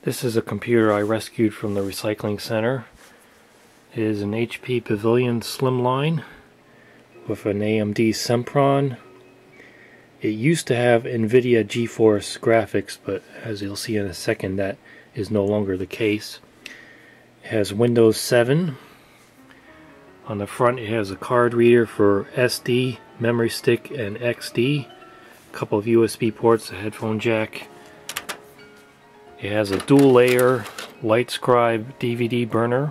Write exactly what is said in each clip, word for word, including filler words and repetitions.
This is a computer I rescued from the recycling center. It is an H P Pavilion Slimline with an A M D Sempron. It used to have NVIDIA GeForce graphics, but as you'll see in a second, that is no longer the case. It has Windows seven. On the front it has a card reader for S D, memory stick, and X D. A couple of U S B ports, a headphone jack. It has a dual layer LightScribe D V D burner.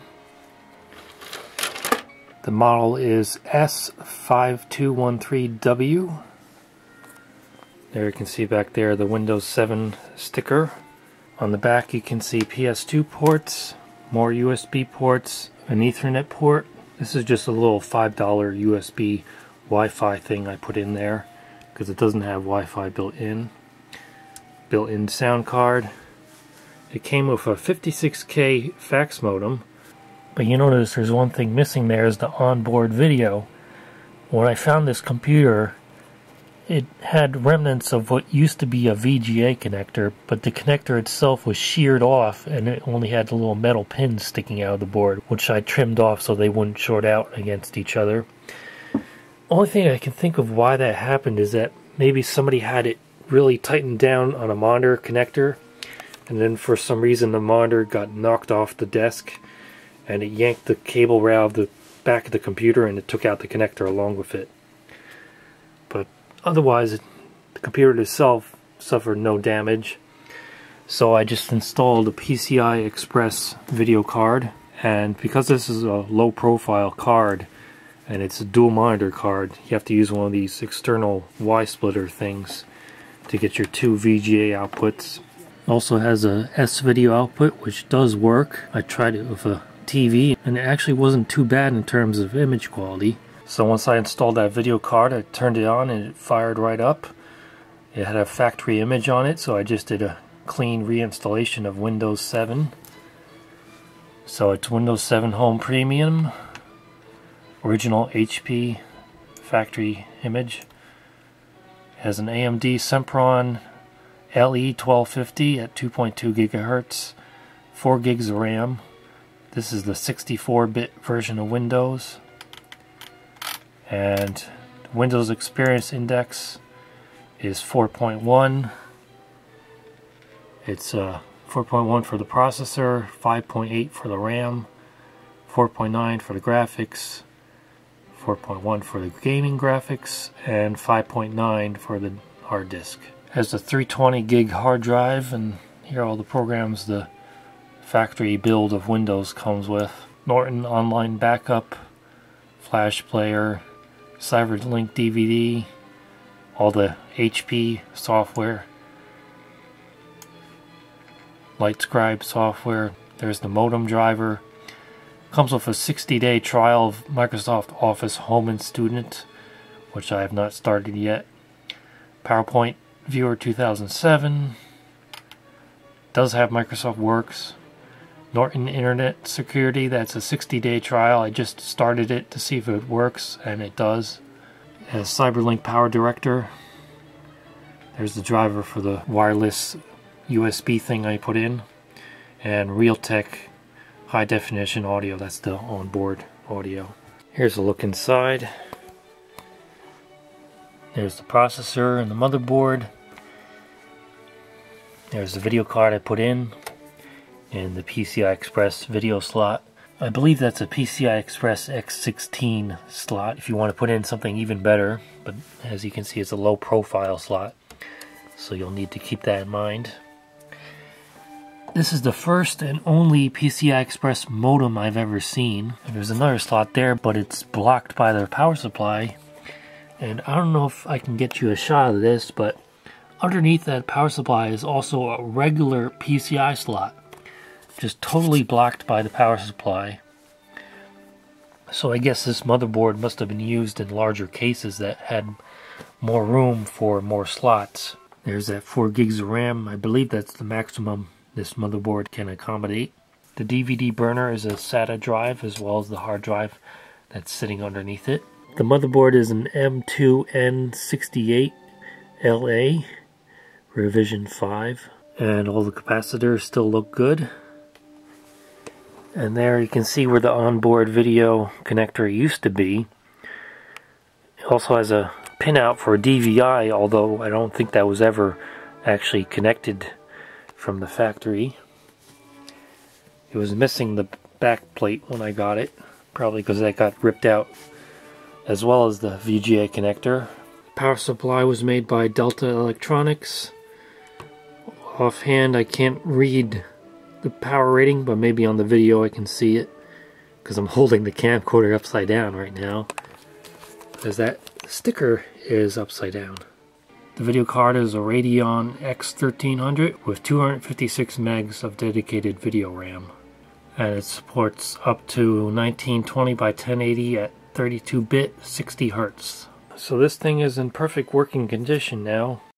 The model is S five two one three W. There you can see back there the Windows seven sticker. On the back you can see P S two ports, more U S B ports, an Ethernet port. This is just a little five dollar U S B Wi-Fi thing I put in there because it doesn't have Wi-Fi built in. Built-in sound card. It came with a fifty-six K fax modem, but you notice there's one thing missing there is the onboard video. When I found this computer, it had remnants of what used to be a V G A connector, but the connector itself was sheared off and it only had the little metal pins sticking out of the board, which I trimmed off so they wouldn't short out against each other. Only thing I can think of why that happened is that maybe somebody had it really tightened down on a monitor connector, and then for some reason the monitor got knocked off the desk and it yanked the cable rail of the back of the computer and it took out the connector along with it. But otherwise it, the computer itself suffered no damage. So I just installed a P C I Express video card, and because this is a low profile card and it's a dual monitor card, you have to use one of these external Y-splitter things to get your two V G A outputs. Also has a S-video output, which does work. I tried it with a T V and it actually wasn't too bad in terms of image quality. So once I installed that video card, I turned it on and it fired right up. It had a factory image on it, so I just did a clean reinstallation of Windows seven. So it's Windows seven Home Premium, original H P factory image. It has an A M D Sempron L E twelve fifty at two point two gigahertz, four gigs of RAM. This is the sixty-four bit version of Windows. And the Windows Experience Index is four point one. It's uh, four point one for the processor, five point eight for the RAM, four point nine for the graphics, four point one for the gaming graphics, and five point nine for the hard disk. Has a three hundred twenty gig hard drive, and here are all the programs the factory build of Windows comes with. Norton Online Backup, Flash Player, CyberLink D V D, all the H P software, LightScribe software. There's the modem driver. Comes with a sixty day trial of Microsoft Office Home and Student, which I have not started yet. PowerPoint Viewer two thousand seven. Does have Microsoft Works. Norton Internet Security, that's a sixty day trial. I just started it to see if it works, and it does. It has CyberLink Power Director. There's the driver for the wireless U S B thing I put in. And Realtek High Definition Audio, that's the onboard audio. Here's a look inside. There's the processor and the motherboard. There's the video card I put in, and the P C I Express video slot. I believe that's a P C I Express X sixteen slot if you want to put in something even better, but as you can see it's a low profile slot, so you'll need to keep that in mind. This is the first and only P C I Express modem I've ever seen. There's another slot there, but it's blocked by their power supply. And I don't know if I can get you a shot of this, but underneath that power supply is also a regular P C I slot, just totally blocked by the power supply. So I guess this motherboard must have been used in larger cases that had more room for more slots. There's that four gigs of RAM. I believe that's the maximum this motherboard can accommodate. The D V D burner is a SATA drive as well as the hard drive that's sitting underneath it. The motherboard is an M two N sixty-eight L A revision five. and all the capacitors still look good. And there you can see where the onboard video connector used to be. It also has a pinout for D V I, although I don't think that was ever actually connected from the factory. It was missing the back plate when I got it, probably because that got ripped out, as well as the V G A connector. Power supply was made by Delta Electronics. Offhand, I can't read the power rating, but maybe on the video I can see it, because I'm holding the camcorder upside down right now, as that sticker is upside down. The video card is a Radeon X thirteen hundred with two hundred fifty-six megs of dedicated video RAM, and it supports up to nineteen twenty by ten eighty at thirty-two bit, sixty hertz. So this thing is in perfect working condition now.